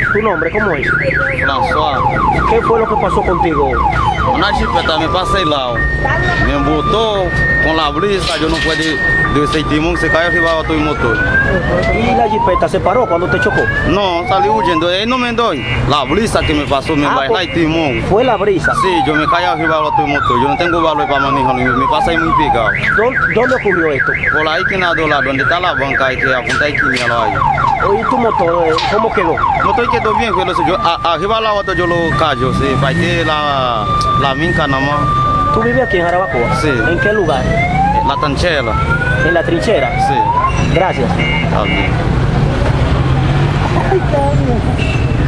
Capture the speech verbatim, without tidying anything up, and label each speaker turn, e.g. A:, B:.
A: ¿Tu nombre cómo es?
B: François.
A: ¿Qué fue lo que pasó contigo?
B: Una jipeta me passei lá, ó. Me botou com a brisa, eu não pude descer timão, se caiu arriba do motor.
A: ¿Y la jipeta se paró cuando te chocó?
B: Não, salí huyendo, ele não me dói. La brisa que me passou me vai lá e timão.
A: Fue la brisa.
B: Sí, yo me caí arriba do motor, yo no tengo valor para manejar, me pasa ahí muy pegado.
A: ¿Dónde, dónde ocurrió esto?
B: Por ahí que nada, lá, donde está la banca, ahí que apunta ahí que me lo hay.
A: ¿Y tu motor, eh, cómo quedó?
B: El motor quedó bien, pero yo, a, arriba la otra yo lo callo, sí, para que la, la minca nada más.
A: ¿Tú vives aquí en Jarabacoa?
B: Sí.
A: ¿En qué lugar?
B: La tanchera.
A: ¿En la trinchera?
B: Sí.
A: Gracias.
B: Está bien.
A: Ay, está bien.